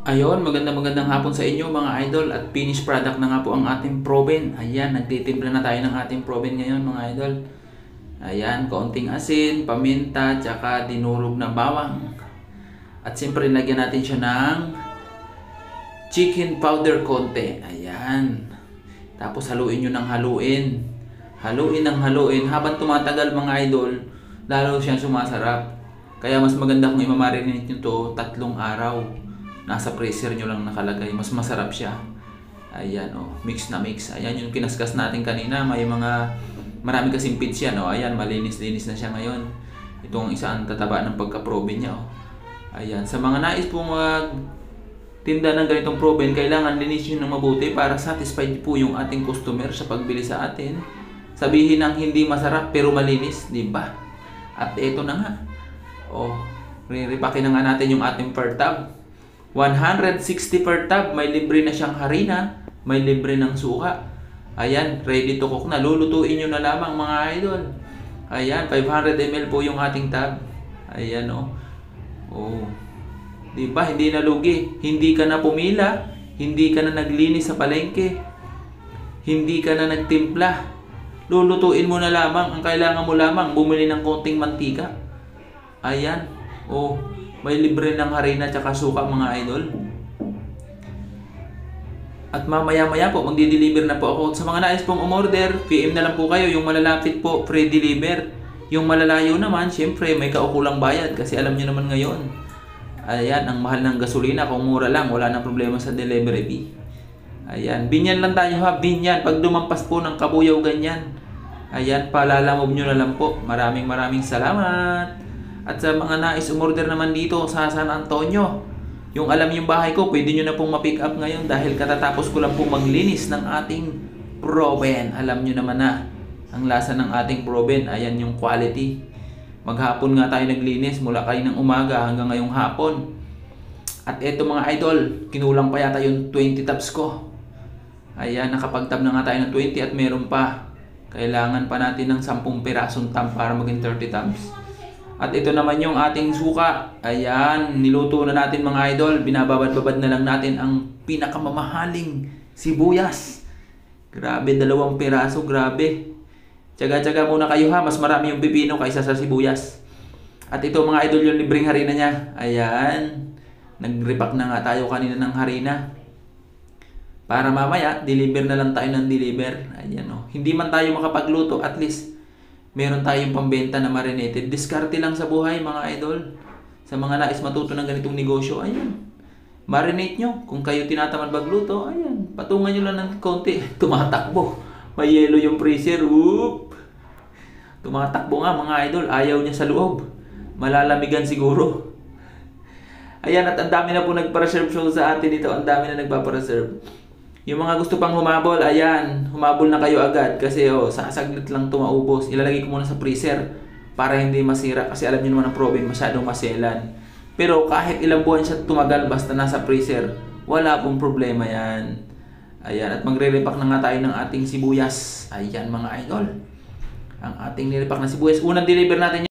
Ayun, magandang hapon sa inyo mga idol at finished product na nga po ang ating proben. Ayan, nagtitimpla na tayo ng ating proben ngayon mga idol. Ayan, kaunting asin, paminta, tsaka dinurog na bawang. At siyempre lagyan natin siya ng chicken powder konti. Ayan. Tapos haluin nyo ng haluin. Haluin ng haluin. Habang tumatagal mga idol, lalo siyang sumasarap. Kaya mas maganda kung imamarinate nyo to 3 araw. Nasa freezer nyo lang nakalagay, mas masarap siya. Ayan mix na mix. Ayan yung kinaskas natin kanina, marami kasing pits yan Ayan, malinis-linis na siya ngayon. Itong isa ang tataba ng pagka-proben niya Ayan, sa mga nais pong tinda ng ganitong proben, kailangan linisin ng mabuti para satisfied po yung ating customer sa pagbili sa atin. Sabihin ng hindi masarap pero malinis, di ba? At ito na nga. Riripakin na nga natin yung ating per tab. 160 per tab, may libre na siyang harina, may libre ng suka. Ayan, ready to cook na. Lulutuin nyo na lamang mga idol. Ayan, 500 ml po yung ating tab. Ayan diba, hindi na lugi. Hindi ka na pumila, hindi ka na naglinis sa palengke, hindi ka na nagtimpla. Lulutuin mo na lamang. Ang kailangan mo lamang, bumili ng konting mantika. Ayan, may libre ng harina at suka mga idol. At mamaya-maya po magdi-deliver na po ako. Sa mga nais pong umorder, PM na lang po kayo. Yung malalapit po, free deliver. Yung malalayo naman, syempre may kaukulang bayad kasi alam niyo naman ngayon. Ayan, ang mahal ng gasolina. Kung mura lang, wala nang problema sa delivery fee. Ayan, binyan lang tayo binyan. Pag dumampas po ng kabuyaw ganyan. Ayan, palalamob nyo na lang po. Maraming salamat. At sa mga nais umorder naman dito sa San Antonio, yung alam yung bahay ko, pwede nyo na pong ma-pick up ngayon dahil katatapos ko lang pong maglinis ng ating proben. Alam nyo naman na ang lasa ng ating proben. Ayan yung quality. Maghapon nga tayo naglinis mula kaninang umaga hanggang ngayong hapon. At eto mga idol, kinulang pa yata yung 20 tabs ko. Ayan, nakapag-tab na nga tayo ng 20 at meron pa. Kailangan pa natin ng 10 pirasong tab para maging 30 tabs. At ito naman yung ating suka. Ayan, niluto na natin mga idol. Binababad-babad na lang natin ang pinakamamahaling sibuyas. Grabe, 2 piraso, grabe. Tsaga-tsaga muna kayo mas marami yung pipino kaysa sa sibuyas. At ito mga idol yung libreng harina niya. Ayan, nag-repack na nga tayo kanina ng harina. Para mamaya, deliver na lang tayo ng deliver. Ayan hindi man tayo makapagluto, at least meron tayong pambenta na marinated. Diskarte lang sa buhay mga idol. Sa mga nais matuto ng ganitong negosyo, ayan, marinate nyo. Kung kayo tinatamad magluto, ayan, patungan nyo lang ng konti. Tumatakbo. May yelo yung freezer. Whoop! Tumatakbo nga mga idol. Ayaw niya sa loob. Malalamigan siguro. Ayan, at ang dami na po nagpa-reserve show sa atin ito. Ang dami na nagpa-reserve. Yung mga gusto pang humabol, ayan, humabol na kayo agad kasi sasaglit lang tumaubos. Ilalagay ko muna sa freezer para hindi masira kasi alam niyo naman ang proben masyadong maselan. Pero kahit ilang buwan siya tumagal basta nasa freezer, wala pong problema yan. Ayan, at magre-repack na nga tayo ng ating sibuyas. Ayan mga idol, ang ating nirepack na sibuyas. Unang deliver natin